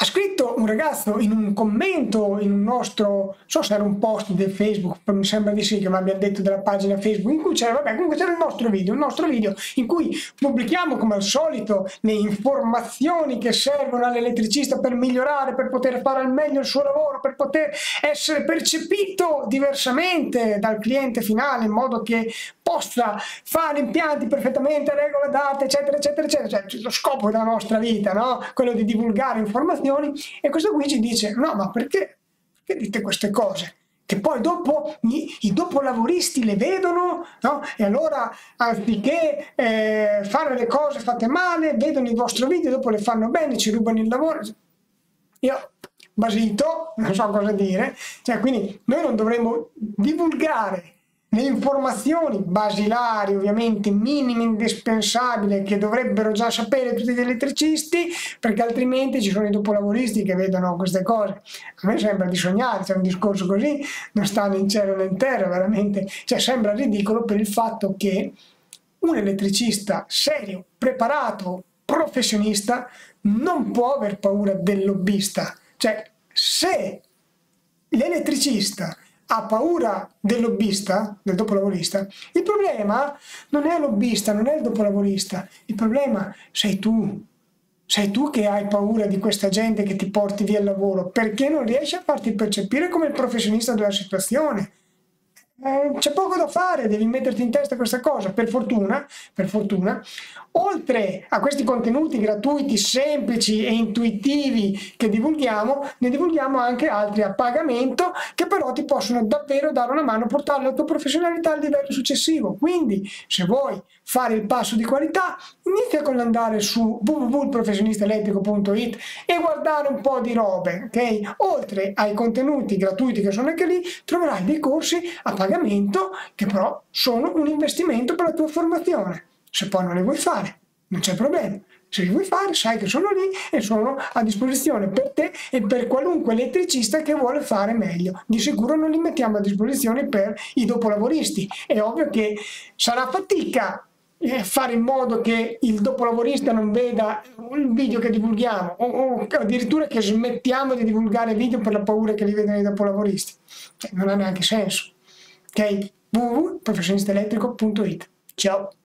scritto un ragazzo in un commento in un nostro, non so se era un post del Facebook, mi sembra di sì che mi abbia detto della pagina Facebook, in cui c'era, vabbè, comunque c'era il nostro video in cui pubblichiamo come al solito le informazioni che servono all'elettricista per migliorare, per poter fare al meglio il suo lavoro, per poter essere percepito diversamente dal cliente finale, in modo che possa fare impianti perfettamente a regola data, eccetera, eccetera, eccetera. Cioè, lo scopo della nostra vita, no? Quello di divulgare informazioni. E questo qui ci dice, no, ma perché dite queste cose? Che poi dopo i dopolavoristi le vedono, no? E allora anziché fare le cose fatte male, vedono il vostro video, dopo le fanno bene, ci rubano il lavoro. Io basito, non so cosa dire, cioè, quindi noi non dovremmo divulgare le informazioni basilari, ovviamente minime, indispensabili, che dovrebbero già sapere tutti gli elettricisti, perché altrimenti ci sono i dopolavoristi che vedono queste cose. A me sembra di sognare, c'è un discorso così, non sta né in cielo né in terra, veramente, cioè sembra ridicolo per il fatto che un elettricista serio, preparato, professionista, non può aver paura del lobbista. Cioè, se l'elettricista ha paura del lobbista, del dopolavorista, il problema non è il lobbista, non è il dopolavorista, il problema sei tu. Sei tu che hai paura di questa gente che ti porti via il lavoro, perché non riesci a farti percepire come il professionista della situazione. C'è poco da fare, devi metterti in testa questa cosa. Per fortuna, oltre a questi contenuti gratuiti, semplici e intuitivi che divulghiamo, ne divulghiamo anche altri a pagamento che però ti possono davvero dare una mano a portare la tua professionalità al livello successivo. Quindi, se vuoi fare il passo di qualità, inizia con andare su www.professionistaelettrico.it e guardare un po' di robe, ok? Oltre ai contenuti gratuiti che sono anche lì, troverai dei corsi a pagamento che però sono un investimento per la tua formazione. Se poi non li vuoi fare, non c'è problema. Se li vuoi fare, sai che sono lì e sono a disposizione per te e per qualunque elettricista che vuole fare meglio. Di sicuro non li mettiamo a disposizione per i dopolavoristi. È ovvio che sarà fatica fare in modo che il dopolavorista non veda il video che divulghiamo o addirittura che smettiamo di divulgare video per la paura che li vedano i dopolavoristi. Cioè, non ha neanche senso. Ok? www.professionistaelettrico.it. Ciao!